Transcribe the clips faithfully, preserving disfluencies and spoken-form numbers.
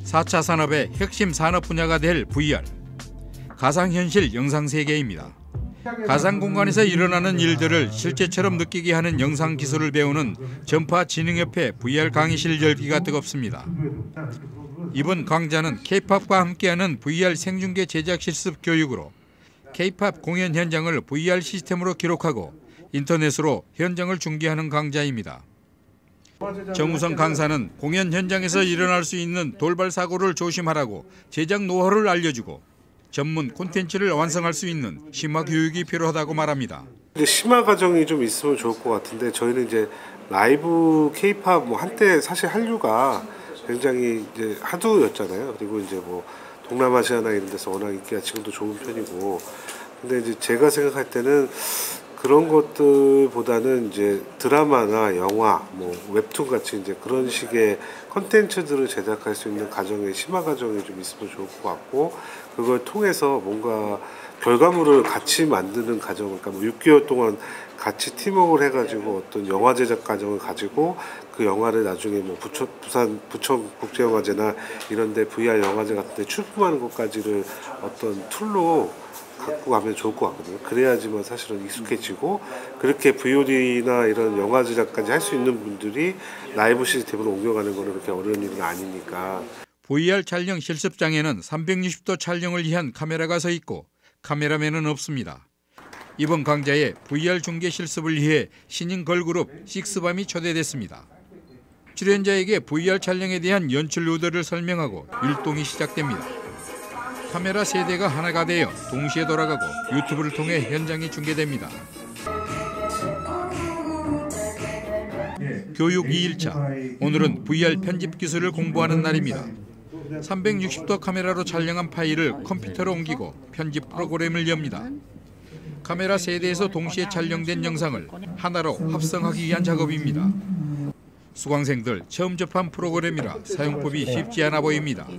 사 차 산업의 핵심 산업 분야가 될 브이알, 가상현실 영상세계입니다. 가상 공간에서 일어나는 일들을 실제처럼 느끼게 하는 영상 기술을 배우는 전파진흥협회 브이알 강의실 열기가 뜨겁습니다. 이번 강좌는 케이팝과 함께하는 브이알 생중계 제작 실습 교육으로 케이팝 공연 현장을 브이알 시스템으로 기록하고 인터넷으로 현장을 중계하는 강좌입니다. 정우성 강사는 공연 현장에서 일어날 수 있는 돌발 사고를 조심하라고 제작 노하우를 알려주고 전문 콘텐츠를 완성할 수 있는 심화 교육이 필요하다고 말합니다. 이제 심화 과정이 좀 있으면 좋을 것 같은데 저희는 이제 라이브 케이팝 뭐 한때 사실 한류가 굉장히 이제 하두였잖아요. 그리고 이제 뭐 동남아시아나 이런 데서 워낙 인기가 지금도 좋은 편이고, 근데 이제 제가 생각할 때는 그런 것들보다는 이제 드라마나 영화, 뭐 웹툰 같이 이제 그런 식의 컨텐츠들을 제작할 수 있는 과정의 심화 과정이 좀 있으면 좋을 것 같고, 그걸 통해서 뭔가 결과물을 같이 만드는 과정, 그러니까 뭐 육 개월 동안 같이 팀워크를 해가지고 어떤 영화 제작 과정을 가지고 그 영화를 나중에 뭐 부천, 부산 부천 국제영화제나 이런데 브이알 영화제 같은데 출품하는 것까지를 어떤 툴로 갖고 가면 좋을 것 같거든요. 그래야지만 사실은 익숙해지고, 그렇게 브이오디나 이런 영화 제작까지 할 수 있는 분들이 라이브 시스템으로 옮겨가는 거는 그렇게 어려운 일은 아니니까. 브이알 촬영 실습장에는 삼백육십 도 촬영을 위한 카메라가 서 있고 카메라맨은 없습니다. 이번 강좌에 브이알 중계 실습을 위해 신인 걸그룹 식스밤이 초대됐습니다. 출연자에게 브이알 촬영에 대한 연출 의도를 설명하고 율동이 시작됩니다. 카메라 세 대가 하나가 되어 동시에 돌아가고 유튜브를 통해 현장이 중계됩니다. 교육 이 일차, 오늘은 브이알 편집 기술을 공부하는 날입니다. 삼백육십 도 카메라로 촬영한 파일을 컴퓨터로 옮기고 편집 프로그램을 엽니다. 카메라 세 대에서 동시에 촬영된 영상을 하나로 합성하기 위한 작업입니다. 수강생들 처음 접한 프로그램이라 사용법이 쉽지 않아 보입니다.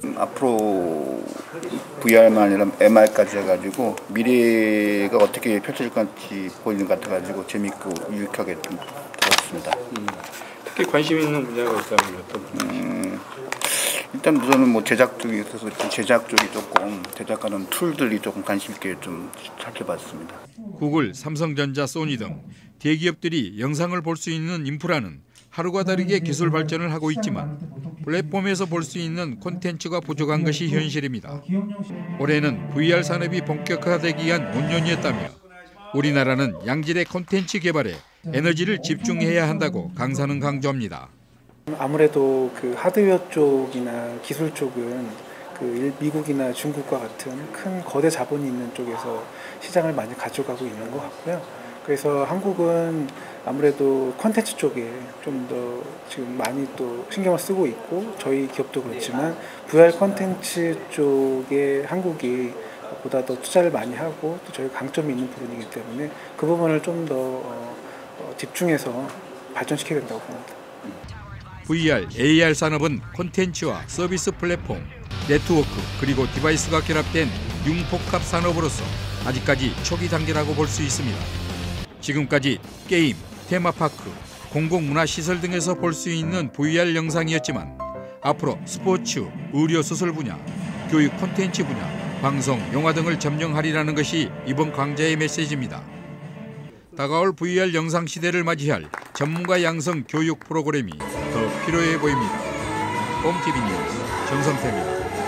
앞으로 브이알만 아니라 엠알까지 해가지고 미래가 어떻게 펼쳐질 건지 보이는 것 같아가지고 재밌고 유익하게 좀 들었습니다. 음, 특히 관심 있는 분야가 있다면 어떤 분야죠? 음, 일단 우선은 뭐 제작 쪽에 있어서 제작 쪽이 조금 제작하는 툴들이 조금 관심 있게 좀 살펴봤습니다. 구글, 삼성전자, 소니 등 대기업들이 영상을 볼 수 있는 인프라는 하루가 다르게 기술 발전을 하고 있지만 플랫폼에서 볼 수 있는 콘텐츠가 부족한 것이 현실입니다. 올해는 브이알 산업이 본격화되기 위한 오 년이었다며 우리나라는 양질의 콘텐츠 개발에 에너지를 집중해야 한다고 강사는 강조합니다. 아무래도 그 하드웨어 쪽이나 기술 쪽은 그 미국이나 중국과 같은 큰 거대 자본이 있는 쪽에서 시장을 많이 가져가고 있는 것 같고요. 그래서 한국은 아무래도 콘텐츠 쪽에 좀 더 지금 많이 또 신경을 쓰고 있고, 저희 기업도 그렇지만 브이알 콘텐츠 쪽에 한국이 보다 더 투자를 많이 하고 또 저희 강점이 있는 부분이기 때문에 그 부분을 좀 더 집중해서 발전시켜야 된다고 봅니다. 브이알, 에이알 산업은 콘텐츠와 서비스 플랫폼, 네트워크 그리고 디바이스가 결합된 융복합 산업으로서 아직까지 초기 단계라고 볼 수 있습니다. 지금까지 게임, 테마파크, 공공문화시설 등에서 볼 수 있는 브이알 영상이었지만 앞으로 스포츠, 의료수술 분야, 교육 콘텐츠 분야, 방송, 영화 등을 점령하리라는 것이 이번 강좌의 메시지입니다. 다가올 브이알 영상 시대를 맞이할 전문가 양성 교육 프로그램이 더 필요해 보입니다. 홈티비 뉴스 정성태입니다.